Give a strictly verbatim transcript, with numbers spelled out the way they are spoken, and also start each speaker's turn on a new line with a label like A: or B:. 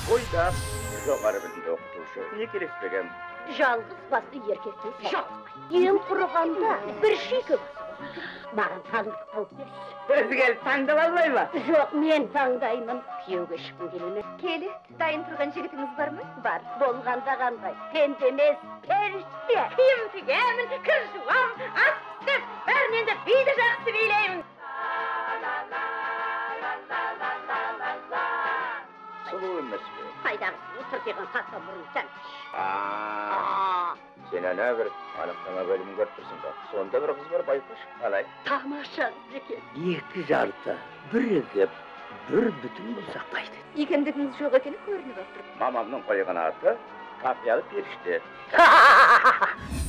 A: Oyda жоғары білімді оқытушы не керекпеген?
B: Жалғыз басты еркектен жоқ. Ең құрығанда бір шикі басы. Маған таңдық тауып берсін.
C: Өзі келіп таңдап алмай ма?
B: Жоқ, мен таңдаймын. Күйеуге шыққым келеді.
D: Келі, дайын тұрған жігітіңіз бар ма?
B: Бар. Болғанда қандай? Пенде емес, періште.
D: Киім тігемін, кір жуам, ас істеп, бәрінен де биді жақсы билеймін.
A: Сұлу емес пе?
B: Қайдағысы, тұртиған қатқа бұрын сән.
A: Сен әне бір анықтама бөлімін көріп тұрсың ба? Сонда бір қыз бар байқош, қалай?
B: Тамаша екен.
E: Екі жарты, бірігіп, бір бүтін болсақ қайды.
D: Екендігіңіз жоқ екені көрініп отыр.
A: Мамамның қойған аты Капиялы періште.